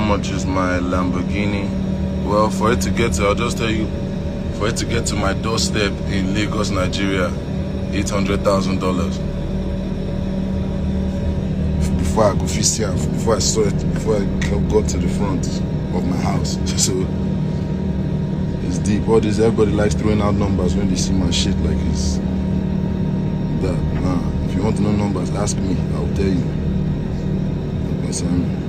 much is my Lamborghini? Well, for it to get to, I'll just tell you, for it to get to my doorstep in Lagos, Nigeria, $800,000. Before I go see it, before I saw it, before I got to the front of my house. So it's deep. All this, everybody likes throwing out numbers when they see my shit like it's that. Nah, if you want to know numbers, ask me. I'll tell you.